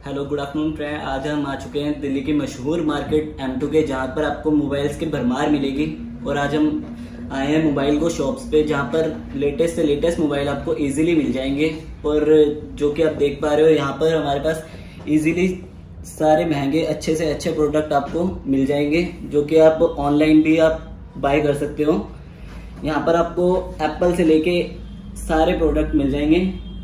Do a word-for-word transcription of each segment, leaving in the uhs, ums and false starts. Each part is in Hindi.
Hello good afternoon friend. आज हम आ चुके हैं दिल्ली की मशहूर मार्केट एम टू के, जहाँ पर आपको मोबाइल्स की भरमार मिलेगी। और आज हम आए हैं मोबाइल को शॉप्स पे, जहाँ पर लेटेस्ट से लेटेस्ट मोबाइल आपको इजीली मिल जाएंगे। और जो कि आप देख पा रहे हो, यहाँ पर हमारे पास इजीली सारे महंगे अच्छे से अच्छे प्रोडक्ट आपको मिल जाएंगे, जो कि आप ऑनलाइन भी आप बाय कर सकते हो। यहाँ पर आपको एप्पल से लेके सारे प्रोडक्ट मिल जाएंगे।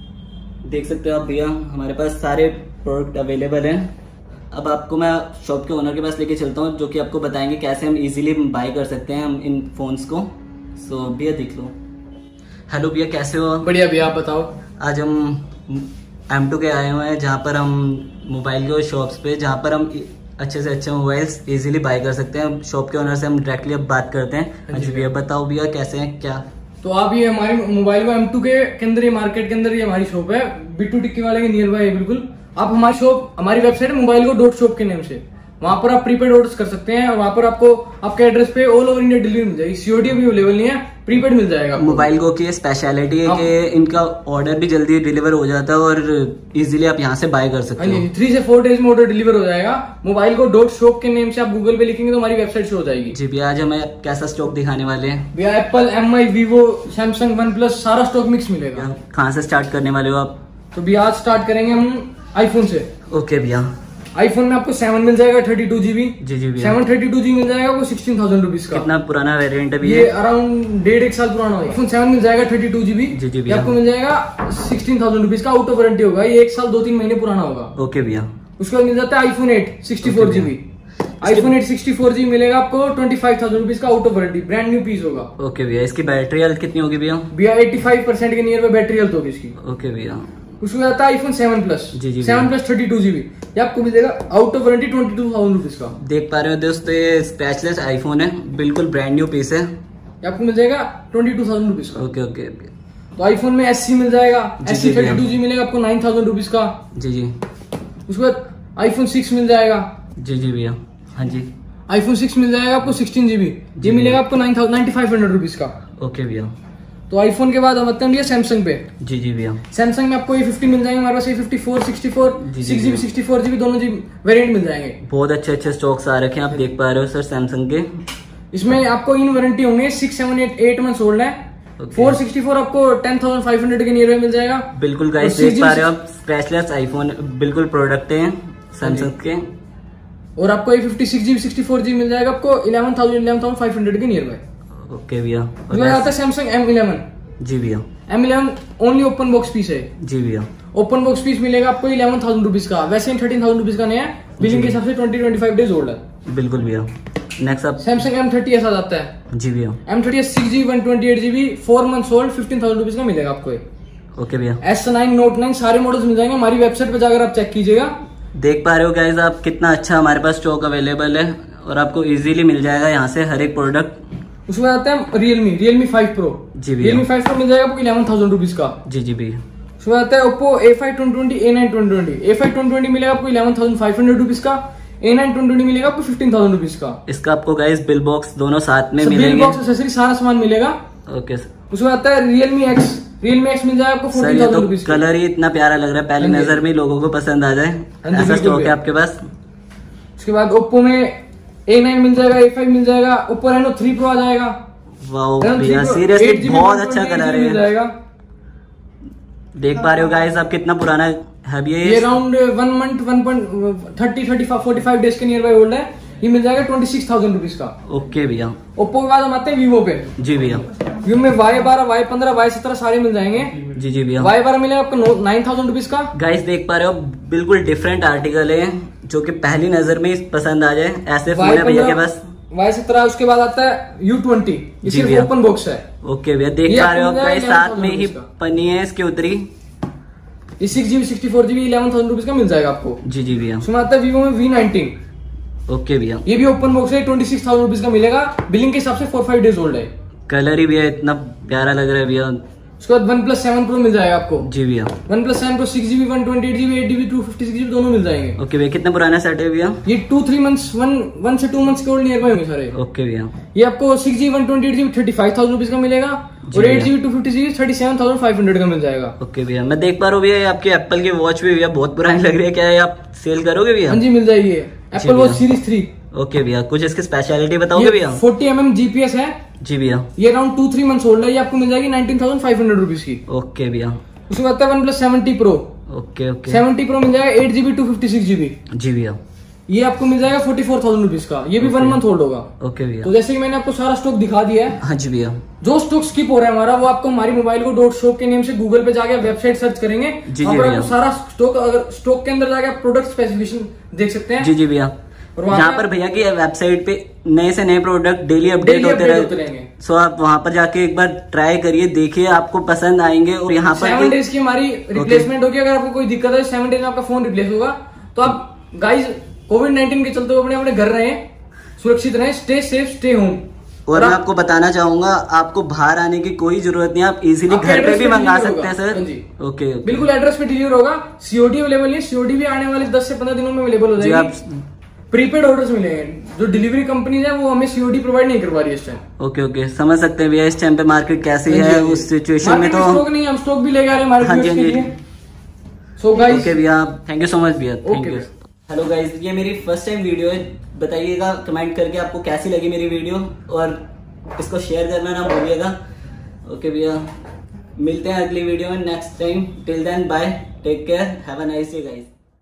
देख सकते हो आप भैया, हमारे पास सारे प्रोडक्ट अवेलेबल हैं। अब आपको मैं शॉप के ओनर के पास लेके चलता हूँ, जो कि आपको बताएंगे कैसे हम इजीली बाय कर सकते हैं हम इन फोन्स को। सो so, भैया देख लो। हेलो भैया, कैसे हो? बढ़िया भैया, आप बताओ। आज हम एम टू के आए हुए हैं, जहाँ पर हम मोबाइल के शॉप्स पे, जहाँ पर हम अच्छे से अच्छे मोबाइल्स इजीली बाय कर सकते हैं। शॉप के ओनर से हम डायरेक्टली अब बात करते हैं। हाँ जी भैया, बताओ भैया कैसे हैं क्या? तो आप ये हमारी मोबाइल को एम टू के के अंदर, ये मार्केट के अंदर ये हमारी शॉप है, बिट्टू टिक्की वाले के नियर बाय है बिल्कुल। आप हमारी शॉप, हमारी वेबसाइट है मोबाइल को डॉट शॉप के नेम से, वहां पर आप प्रीपेड ऑर्डर्स कर सकते हैं। और वहां पर आपको आपके एड्रेस पे ऑल ओवर इंडिया डिलीवरी मिल जाएगी। सीओडी अभी अवेलेबल नहीं है, प्रीपेड मिल जाएगा। मोबाइल को की स्पेशलिटी है कि इनका ऑर्डर भी जल्दी डिलीवर हो जाता है और इजीली आप यहाँ से बाय कर सकते हो। थ्री से फोर डेज में ऑर्डर डिलीवर हो जाएगा। मोबाइल को डॉट शॉप के नेम से आप गूगल पे लिखेंगे तो हमारी वेबसाइट शो हो जाएगी। जी भैया, आज हमें कैसा स्टॉक दिखाने वाले हैं? भैया Apple, M I, Vivo, Samsung, one plus, सारा स्टॉक मिक्स मिलेगा। कहाँ से स्टार्ट करने वाले हो आप? तो भैया आज स्टार्ट करेंगे हम आईफोन से। ओके भैया। आईफोन में आपको सेवन मिल जाएगा, थर्टी टू जीबी। जी जी भैया। सेवन थर्टी टू जीबी मिल जाएगा आपको सिक्सटीन थाउजेंड रुपीज का। कितना पुराना वेरिएंट है भैया? ये अराउंड डेढ़ एक साल पुराना होगा। आईफोन सेवन मिल जाएगा थर्टी टू जीबी। जी जी भैया। आपको मिल जाएगा सिक्सटीन थाउजेंड रुपीज का, आउट ऑफ वारंटी होगा। ये एक साल दो तीन महीने पुराना होगा। ओके भैया। उसके बाद मिल जाता है iPhone eight sixty four GB. IPhone eight sixty four GB मिलेगा आपको ट्वेंटी फाइव थाउजेंड रुपीज का, out of warranty, brand new piece होगा। ओके भैया। इसकी बैटरी हेल्थ कितनी होगी भैया? भैया एटी फाइव परसेंट के नियर में बैटरी हेल्थ होगी इसकी। ओके भैया। उसके बाद आता है आईफोन सेवन प्लस। जी जी। Seven plus thirty two GB, ये आपको मिलेगा out of warranty twenty two thousand rupees का। देख पा रहे हो दोस्तों, ये स्क्रैचलेस आईफोन है, बिल्कुल ब्रांड न्यू पीस है। ये आपको मिल जाएगा ट्वेंटी टू थाउजेंड रुपीज का। Okay okay. तो आईफोन में एस सी मिल जाएगा, S E thirty two G मिलेगा आपको नाइन थाउजेंड रुपीज का। जी जी। उसके बाद आईफोन सिक्स मिल जाएगा। जी जी भैया। हाँ जी। आईफोन सिक्स मिल जाएगा आपको सिक्सटीन जीबी, ये मिलेगा आपको nine thousand ninety five hundred rupees का। ओके भैया। तो आईफोन के बाद हम आते हैं सैमसंग पे। जी जी भैया। सैमसंग में आपको ए फिफ्टी मिल जाएंगे हमारे पास, A fifty four, sixty four, six GB, sixty four GB, दोनों जी वेरिएंट मिल जाएंगे। बहुत अच्छे अच्छे स्टॉक्स आ रखे हैं, आप देख पा रहे हो सर सैमसंग के। इसमें आपको इन वारंटी होंगे six seven eight eight months old है। फोर सिक्सटी फोर आपको टेन थाउजेंड फाइव हंड्रेड के नियर में मिल जाएगा। बिल्कुल गाइस, देख पा रहे हो आप, स्क्रैचलेस आईफोन बिल्कुल प्रोडक्ट है सैमसंग के। और आपको A fifty six GB, sixty four GB मिल जाएगा आपको eleven thousand eleven thousand five hundred के नियर में। ओके भैया। आता है सैमसंग एम इलेवन। जी भैया। M eleven only open box piece है। जी भैया। ओपन बॉक्स पीस मिलेगा आपको इलेवन थाउजेंड रुपीज का, वैसे थर्टीन थाउजेंड रुपीज का नहीं है, बिलिंग के हिसाब से twenty twenty five days old है। बिल्कुल भैया। नेक्स्ट आप सैमसंग एम थर्टी एस आ जाता है। जी भैया। M thirty S six GB one twenty eight GB, four months old, fifteen thousand rupees का मिलेगा आपको। ओके भैया। एस नाइन, नोट नाइन सारे मॉडल्स मिल जाएंगे। हमारी वेबसाइट पे जाकर आप चेक कीजिएगा। देख पा रहे हो गाइस आप, कितना अच्छा हमारे पास स्टॉक अवेलेबल है और आपको इजीली मिल जाएगा यहाँ से हर एक प्रोडक्ट। उसमें आता है रियलमी, रियलमी फाइव प्रो। जी भैया। रियलमी फाइव प्रो मिल जाएगा आपको इलेवन थाउजेंड रुपीज का। जी जी भैया। उसमें आता है Oppo A five twenty twenty, A nine twenty twenty. A five twenty twenty मिलेगा आपको eleven thousand five hundred rupees का। ए नाइन ट्वेंटी ट्वेंटी मिलेगा आपको फिफ्टीन थाउजेंड रुपीज का। इसका आपको गाइस बिल बॉक्स दोनों साथ में मिलेंगे। बिल बॉक्स, एक्सेसरी, सारा सामान मिलेगा। ओके। उसमें आता है रियलमी एक्स। रियलमी एक्स मिल जाएगा आपको फोर्टीन थाउजेंड रुपीज का। कलर ही इतना प्यारा लग रहा है, पहली नजर में लोगों को पसंद आ जाए, ऐसा स्टॉक है आपके पास। उसके बाद ओप्पो में ए नाइन मिल जाएगा, ए फाइव मिल जाएगा, ओप्पो रेनो थ्री प्रो आ जाएगा। वाओ भैया, सीरियसली बहुत अच्छा कलर है। देख पा रहे हो गाइस आप, कितना पुराना है ये? ये around one month one point thirty thirty forty five days के नियर बाय ओल्ड है। ये मिल जाएगा ट्वेंटी सिक्स थाउजेंड रुपीज का। ओके भैया। ओप्पो के बाद हम आते हैं वीवो पे। जी भैया। वीवो में वाई बारह, वाई पंद्रह, वाई सत्रह सारे मिल जाएंगे। जी जी भैया। वाई बारह मिलेगा आपको नाइन थाउजेंड रुपीज का। गाइस देख पा रहे हो, बिल्कुल डिफरेंट आर्टिकल है, जो कि पहली नजर में पसंद आ जाए, ऐसे फोन है भैया के पास। वाई सत्रह। उसके बाद आता है यू ट्वेंटी, ये ओपन बॉक्स है। ओके भैया। देख पा रहे हो गाइस, साथ में ही पन्नी है इसके उतरी। ये six GB, sixty four GB, eleven thousand rupees का मिल जाएगा आपको। जी जी भैया। उसमें आता है वीवो में वी नाइनटीन। ओके भैया। ये भी ओपन बॉक्स है, ट्वेंटी सिक्स थाउजेंड रुपीज का मिलेगा, बिलिंग के हिसाब से फोर फाइव डेज ओल्ड है। कलर ही भैया इतना प्यारा लग रहा है भैया। उसके बाद वन प्लस सेवन प्रो मिल जाएगा आपको। जी भैया। One plus seven pro six GB, one twenty eight GB, eight GB, two fifty six GB दोनों मिल जाएंगे। ओके भैया। कितना पुराना सेट है भैया? ये two three months, one one से टू मंथ्स के ओल्ड नियर बाय होंगे सारे। ओके भैया। ये आपको six GB, one twenty eight GB, thirty five thousand rupees का मिलेगा। और eight GB two fifty six thirty seven thousand five hundred का मिल जाएगा। ओके भैया, मैं देख पा रहा हूँ भैया आपकी एप्पल की वॉच भी भैया बहुत पुरानी लग रही है, क्या है आप सेल करोगे भैया? हाँ जी मिल जाएगी Apple watch series three. Okay भैया, कुछ इसकी स्पेशलिटी बताओगे भैया? फोर्टी एम एम जीपीएस है जी भैया। ये around two three months old है, ये आपको मिल जाएगी nineteen thousand five hundred rupees की। ओके भैया। उसके बाद one plus seventy pro. Okay okay. Seventy pro मिल जाएगा eight GB two fifty six GB. जी भैया। ये आपको मिल जाएगा फोर्टी फोर थाउजेंड रुपीज का, ये भी वन मंथ होल्ड होगा। ओके भैया। तो जैसे कि मैंने आपको सारा स्टॉक दिखा दिया है। हाँ जी भैया। जो स्टॉक स्किप हो रहा है हमारा, वो आपको हमारी मोबाइल को डॉट शॉप के नेम से गूगल पे जाके वेबसाइट सर्च करेंगे, वहाँ पर आपको सारा स्टॉक, अगर स्टॉक के अंदर जाके आप प्रोडक्ट स्पेसिफिकेशन देख सकते हैं। जी जी भैया। यहाँ पर भैया की वेबसाइट पे नए से नए प्रोडक्ट डेली अपडेट होते रहेंगे, सो आप वहाँ पर जाके एक बार ट्राई करिए, देखिए आपको पसंद आएंगे। और यहाँ पर सेवन डेज की हमारी रिप्लेसमेंट होगी, अगर आपको कोई दिक्कत है सेवन डेज में आपका फोन रिप्लेस होगा। तो आप गाइज कोविड नाइन्टीन के चलते हुए अपने अपने घर रहे, सुरक्षित रहे, स्टे सेफ, स्टे होम। और मैं आपको बताना चाहूंगा, आपको बाहर आने की कोई जरूरत नहीं, आप इजीली घर पे भी मंगा सकते हैं सर। ओके, बिल्कुल एड्रेस पे डिलीवर होगा। सीओडी अवेलेबल है, सीओडी भी आने वाले दस से पंद्रह दिनों में अवेलेबल हो जाएगी। प्रीपेड ऑर्डर्स मिलेंगे, जो डिलीवरी कंपनीज है वो हमें सीओडी प्रोवाइड नहीं करवा रही है इस टाइम। ओके ओके, समझ सकते हैं भैया इस टाइम पे मार्केट कैसी है, उस सिचुएशन में तो स्टॉक नहीं, हम स्टॉक भी लेके आ रहे हैं हमारे व्यूअर्स के लिए। सो गाइस, ओके भैया, थैंक यू सो मच भैया, थैंक यू। हेलो गाइस, ये मेरी फर्स्ट टाइम वीडियो है, बताइएगा कमेंट करके आपको कैसी लगी मेरी वीडियो, और इसको शेयर करना ना भूलिएगा। ओके भैया, मिलते हैं अगली वीडियो में next time. Till then bye, take care, have a nice day guys.